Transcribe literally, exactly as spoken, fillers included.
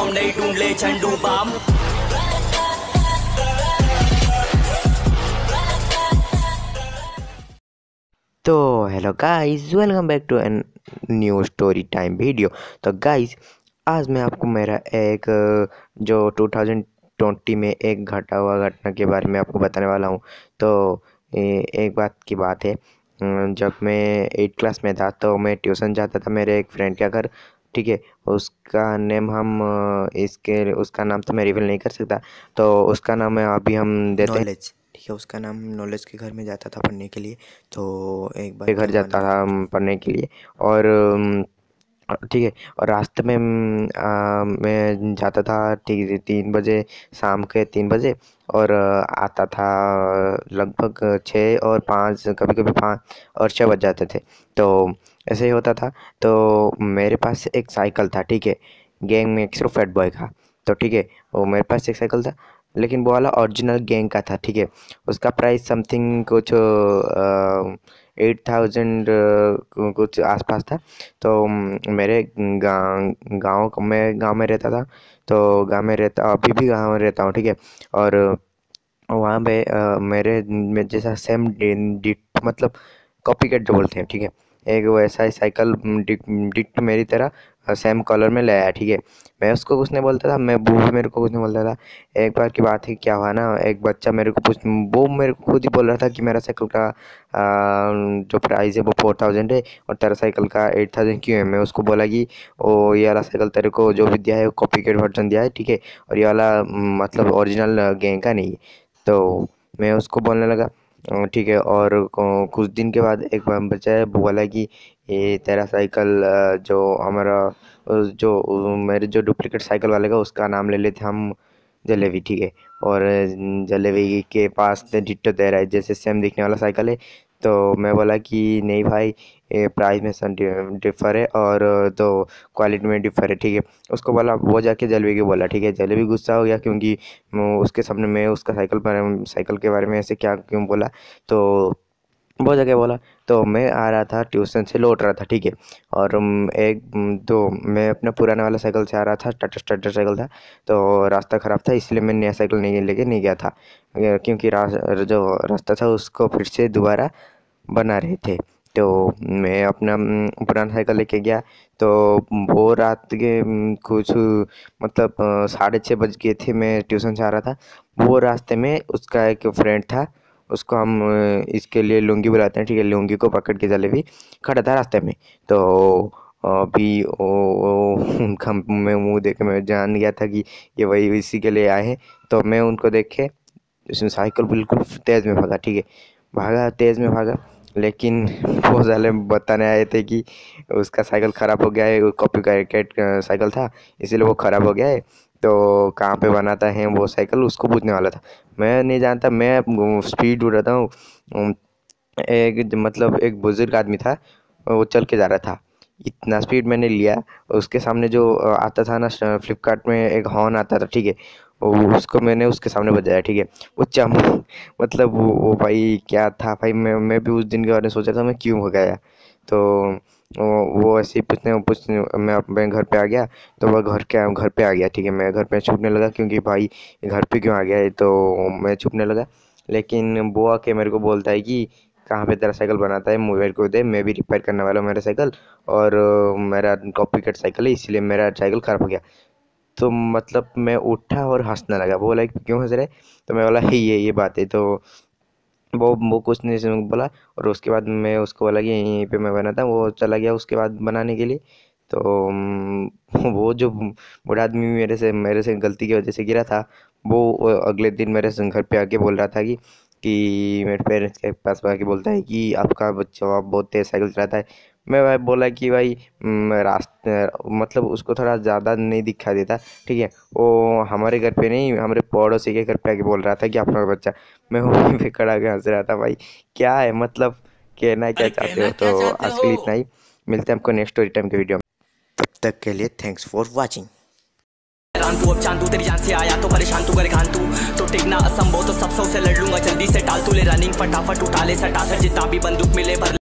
बम नहीं ढूंढ ले झंडू बम। तो hello guys, welcome back to an new story time video. तो गाइस, आज मैं आपको मेरा एक जो टू थाउजेंड ट्वेंटी में एक घटा हुआ घटना के बारे में आपको बताने वाला हूँ। तो ए, एक बात की बात है, जब मैं एट क्लास में था तो मैं ट्यूशन जाता था मेरे एक फ्रेंड के घर। ठीक है, उसका नेम हम इसके उसका नाम तो मैं रिवील नहीं कर सकता, तो उसका नाम है अभी हम देते हैं नॉलेज। ठीक है, उसका नाम नॉलेज के घर में जाता था पढ़ने के लिए। तो एक बार घर जाता था पढ़ने के लिए, और ठीक है, और रास्ते में आ, मैं जाता था ठीक तीन बजे, शाम के तीन बजे, और आता था लगभग छः और पाँच, कभी कभी पाँच और छः बज जाते थे। तो ऐसे ही होता था। तो मेरे पास एक साइकिल था, ठीक है, गैंग में सिर्फ फैट बॉय का। तो ठीक है, वो मेरे पास एक साइकिल था, लेकिन वो वाला ओरिजिनल गैंग का था। ठीक है, उसका प्राइस समथिंग कुछ एट थाउजेंड कुछ आसपास था। तो मेरे गाँव गाँव मैं गांव में रहता था, तो गांव में रहता अभी भी गांव में रहता हूँ। ठीक है, और वहाँ पे आ, मेरे में जैसा सेम डिट मतलब कॉपी कैट जो बोलते हैं, ठीक है, एक वैसा ही साइकिल डिट मेरी तरह सेम कलर में ले आया। ठीक है, मैं उसको कुछ नहीं बोलता था, मैं वो भी मेरे को कुछ नहीं बोलता था। एक बार की बात है, क्या हुआ ना, एक बच्चा मेरे को पूछ वो मेरे को खुद ही बोल रहा था कि मेरा साइकिल का आ, जो प्राइस है वो फोर थाउजेंड है और तेरा साइकिल का एट थाउजेंड क्यों है। मैं उसको बोला कि ओ ये वाला साइकिल तेरे को जो भी दिया है वो कॉपी कैट वर्जन दिया है, ठीक है, और ये वाला मतलब ओरिजिनल गैंग का नहीं है। तो मैं उसको बोलने लगा, ठीक है, और कुछ दिन के बाद एक बार बच्चा है वो बोला कि ये तेरा साइकिल जो हमारा जो मेरे जो डुप्लीकेट साइकिल वाले का उसका नाम ले लेते हम जलेबी। ठीक है, और जलेबी के पास डिट्टो तेरा है जैसे सेम दिखने वाला साइकिल है। तो मैं बोला कि नहीं भाई, ये प्राइस में डिफ़र है और तो क्वालिटी में डिफ़र है। ठीक है, उसको बोला, वो जाके जलेबी को बोला। ठीक है, जलेबी गुस्सा हो गया क्योंकि उसके सामने मैं उसका साइकिल पर साइकिल के बारे में ऐसे क्या क्यों बोला। तो बहुत जगह बोला। तो मैं आ रहा था ट्यूशन से, लौट रहा था। ठीक है, और एक तो मैं अपना पुराना वाला साइकिल से आ रहा था, टाटा स्टार्टर साइकिल था। तो रास्ता ख़राब था, इसलिए मैं नया साइकिल नहीं लेके नहीं गया था, क्योंकि जो रास्ता था उसको फिर से दोबारा बना रहे थे। तो मैं अपना पुराना साइकिल लेके गया। तो वो रात के कुछ मतलब साढ़े छः बज गए थे, मैं ट्यूशन से आ रहा था। वो रास्ते में उसका एक फ्रेंड था, उसको हम इसके लिए लुंगी बुलाते हैं। ठीक है, लुंगी को पकड़ के जलेबी खड़ा था रास्ते में। तो अभी ओ, ओ, उनका मैं मुँह देख के मैं जान गया था कि ये वही इसी के लिए आए हैं। तो मैं उनको देखे, उसने साइकिल बिल्कुल तेज़ में भागा। ठीक है, भागा तेज़ में भागा, लेकिन वो साले बताने आए थे कि उसका साइकिल ख़राब हो गया है, कॉपी कैट साइकिल था इसीलिए वो ख़राब हो गया है। तो कहाँ पे बनाता है वो साइकिल, उसको पूछने वाला था। मैं नहीं जानता, मैं स्पीड उड़ रहा था। एक मतलब एक बुजुर्ग आदमी था, वो चल के जा रहा था, इतना स्पीड मैंने लिया। उसके सामने जो आता था ना, फ्लिपकार्ट में एक हॉर्न आता था, ठीक है, वो उसको मैंने उसके सामने बजाया। ठीक है, वो चम मतलब वो, वो भाई क्या था भाई, मैं मैं भी उस दिन के बारे में सोचा था मैं क्यों हो गया। तो वो वो ऐसे ही पूछने पूछने मैं अपने घर पे आ गया। तो वह घर के घर पे आ गया। ठीक है, मैं घर पे छुपने लगा क्योंकि भाई घर पे क्यों आ गया है, तो मैं छुपने लगा। लेकिन वो आके मेरे को बोलता है कि कहाँ पे तेरा साइकिल बनाता है, मेरे को दे, मैं भी रिपेयर करने वाला हूँ मेरा साइकिल, और मेरा कॉपी कट साइकिल है इसलिए मेरा साइकिल ख़राब हो गया। तो मतलब मैं उठा और हंसने लगा। वो बोला क्यों हंस रहे, तो मैं बोला ये ये बात है। तो वो वो कुछ नहीं से बोला, और उसके बाद मैं उसको बोला कि यहीं पे मैं बना था। वो चला गया उसके बाद बनाने के लिए। तो वो जो बूढ़ा आदमी मेरे से मेरे से गलती की वजह से गिरा था, वो अगले दिन मेरे से घर पे आके बोल रहा था कि कि मेरे पेरेंट्स के पास आके बोलता है कि आपका बच्चा आप बहुत तेज़ साइकिल चलाता है। मैं भाई बोला कि भाई रास्ते मतलब उसको थोड़ा ज़्यादा नहीं दिखा देता। ठीक है, वो हमारे घर पे नहीं, हमारे पड़ोसी के घर पे आके बोल रहा था कि आपका बच्चा। मैं वहीं पे खड़ा के हंस रहा था। भाई क्या है, मतलब कहना क्या चाहते हो। तो आज के लिए इतना ही, मिलते हैं आपको नेक्स्ट स्टोरी टाइम के वीडियो में। तब तक के लिए थैंक्स फॉर वॉचिंग। तू अब चांदू तेरी जान से आया तो परेशान तू करे खान तू तो टिकना असंभव तो सब सौ से लड़ लूंगा जल्दी से टाल तू ले रनिंग फटाफट उठा ले सटा सर जितना भी बंदूक मिले भर